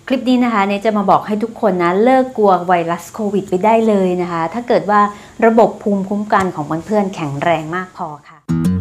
คลิปนี้นะคะเนจะมาบอกให้ทุกคนนะเลิกกลัวไวรัสโควิดไปได้เลยนะคะถ้าเกิดว่าระบบภูมิคุ้มกันของเพื่อนๆแข็งแรงมากพอค่ะ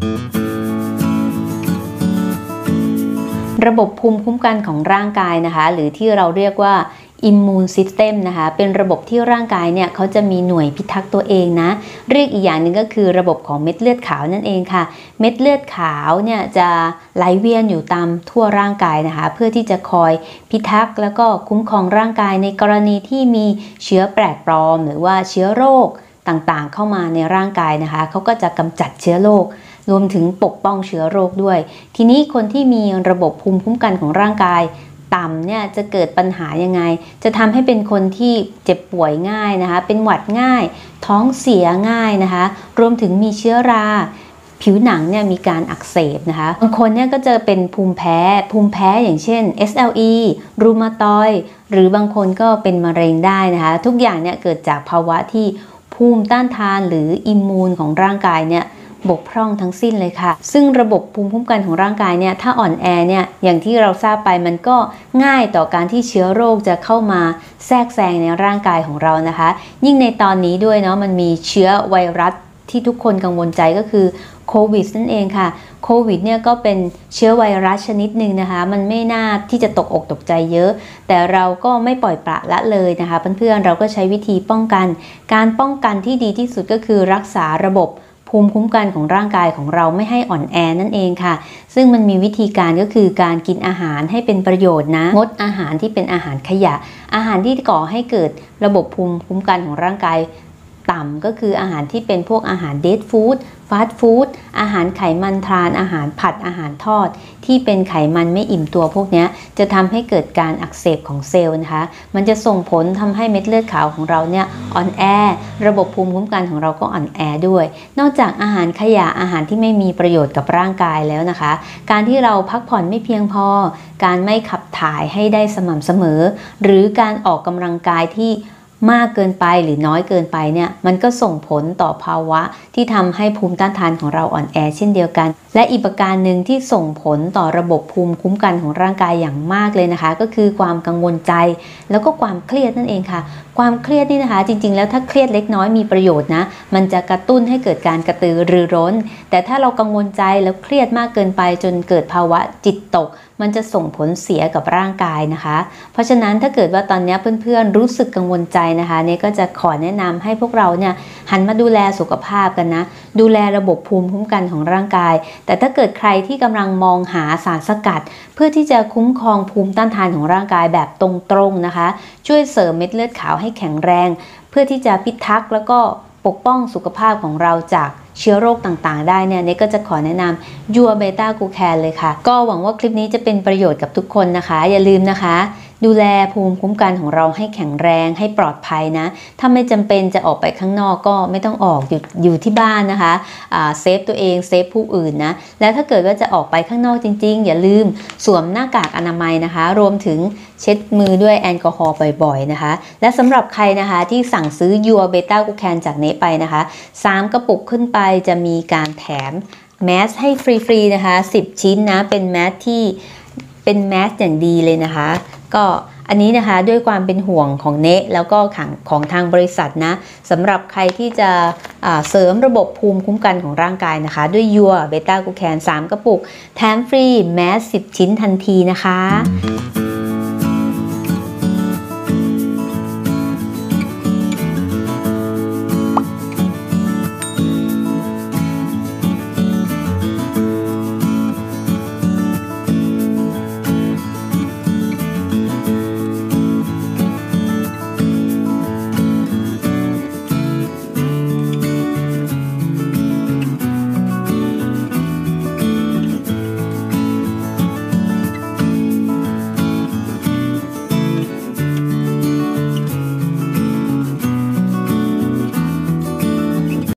ระบบภูมิคุ้มกันของร่างกายนะคะหรือที่เราเรียกว่าImmune System นะคะเป็นระบบที่ร่างกายเนี่ยเขาจะมีหน่วยพิทักษ์ตัวเองนะเรียกอีกอย่างหนึ่งก็คือระบบของเม็ดเลือดขาวนั่นเองค่ะเม็ดเลือดขาวเนี่ยจะไหลเวียนอยู่ตามทั่วร่างกายนะคะเพื่อที่จะคอยพิทักษ์แล้วก็คุ้มครองร่างกายในกรณีที่มีเชื้อแปลกปลอมหรือว่าเชื้อโรคต่างๆเข้ามาในร่างกายนะคะเขาก็จะกำจัดเชื้อโรครวมถึงปกป้องเชื้อโรคด้วยทีนี้คนที่มีระบบภูมิคุ้มกันของร่างกายต่ำเนี่ยจะเกิดปัญหายังไงจะทำให้เป็นคนที่เจ็บป่วยง่ายนะคะเป็นหวัดง่ายท้องเสียง่ายนะคะรวมถึงมีเชื้อราผิวหนังเนี่ยมีการอักเสบนะคะบางคนเนี่ยก็จะเป็นภูมิแพ้อย่างเช่น SLE รูมาตอยด์หรือบางคนก็เป็นมะเร็งได้นะคะทุกอย่างเนี่ยเกิดจากภาวะที่ภูมิต้านทานหรืออิมมูนของร่างกายเนี่ยบกพร่องทั้งสิ้นเลยค่ะซึ่งระบบภูมิคุ้มกันของร่างกายเนี่ยถ้าอ่อนแอเนี่ยอย่างที่เราทราบไปมันก็ง่ายต่อการที่เชื้อโรคจะเข้ามาแทรกแซงในร่างกายของเรานะคะยิ่งในตอนนี้ด้วยเนาะมันมีเชื้อไวรัสที่ทุกคนกังวลใจก็คือโควิดนั่นเองค่ะโควิดเนี่ยก็เป็นเชื้อไวรัสชนิดหนึ่งนะคะมันไม่น่าที่จะตกอกตกใจเยอะแต่เราก็ไม่ปล่อยปละละเลยนะคะเพื่อนๆเราก็ใช้วิธีป้องกันการป้องกันที่ดีที่สุดก็คือรักษาระบบภูมิคุ้มกันของร่างกายของเราไม่ให้อ่อนแอนั่นเองค่ะซึ่งมันมีวิธีการก็คือการกินอาหารให้เป็นประโยชน์นะงดอาหารที่เป็นอาหารขยะอาหารที่ก่อให้เกิดระบบภูมิคุ้มกันของร่างกายต่ำก็คืออาหารที่เป็นพวกอาหารเดดฟู้ดฟาสต์ฟู้ดอาหารไขมันทรานอาหารผัดอาหารทอดที่เป็นไขมันไม่อิ่มตัวพวกนี้จะทำให้เกิดการอักเสบของเซลล์นะคะมันจะส่งผลทำให้เม็ดเลือดขาวของเราเนี่ยอ่อนแอระบบภูมิคุ้มกันของเราก็อ่อนแอด้วยนอกจากอาหารขยะอาหารที่ไม่มีประโยชน์กับร่างกายแล้วนะคะการที่เราพักผ่อนไม่เพียงพอการไม่ขับถ่ายให้ได้สม่ำเสมอหรือการออกกำลังกายที่มากเกินไปหรือน้อยเกินไปเนี่ยมันก็ส่งผลต่อภาวะที่ทำให้ภูมิต้านทานของเราอ่อนแอเช่นเดียวกันและอีกประการหนึ่งที่ส่งผลต่อระบบภูมิคุ้มกันของร่างกายอย่างมากเลยนะคะก็คือความกังวลใจแล้วก็ความเครียดนั่นเองค่ะความเครียดนี่นะคะจริงๆแล้วถ้าเครียดเล็กน้อยมีประโยชน์นะมันจะกระตุ้นให้เกิดการกระตือรือร้นแต่ถ้าเรากังวลใจแล้วเครียดมากเกินไปจนเกิดภาวะจิตตกมันจะส่งผลเสียกับร่างกายนะคะเพราะฉะนั้นถ้าเกิดว่าตอนนี้เพื่อนๆรู้สึกกังวลใจนะคะเนี่ยก็จะขอแนะนำให้พวกเราเนี่ยหันมาดูแลสุขภาพกันนะดูแลระบบภูมิคุ้มกันของร่างกายแต่ถ้าเกิดใครที่กำลังมองหาสารสกัดเพื่อที่จะคุ้มครองภูมิต้านทานของร่างกายแบบตรงๆนะคะช่วยเสริมเม็ดเลือดขาวให้แข็งแรงเพื่อที่จะพิทักษ์แล้วก็ปกป้องสุขภาพของเราจากเชื้อโรคต่างๆได้เนี่ยก็จะขอแนะนำยัวเบต้ากูแคนเลยค่ะก็หวังว่าคลิปนี้จะเป็นประโยชน์กับทุกคนนะคะอย่าลืมนะคะดูแลภูมิคุ้มกันของเราให้แข็งแรงให้ปลอดภัยนะถ้าไม่จำเป็นจะออกไปข้างนอกก็ไม่ต้องออกอยู่ที่บ้านนะคะเซฟตัวเองเซฟผู้อื่นนะแล้วถ้าเกิดว่าจะออกไปข้างนอกจริงๆอย่าลืมสวมหน้ากากอนามัยนะคะรวมถึงเช็ดมือด้วยแอลกอฮอล์บ่อยๆนะคะและสำหรับใครนะคะที่สั่งซื้อยัวเบต้ากูแคนจากเนไปนะคะ3กระปุกขึ้นไปจะมีการแถมแมสให้ฟรีๆนะคะ10ชิ้นนะเป็นแมสที่เป็นแมสอย่างดีเลยนะคะก็อันนี้นะคะด้วยความเป็นห่วงของเนะแล้วก็ของทางบริษัทนะสำหรับใครที่จะเสริมระบบภูมิคุ้มกันของร่างกายนะคะด้วยยัวเบต้ากูแคน3กระปุกแถมฟรีแมส10ชิ้นทันทีนะคะ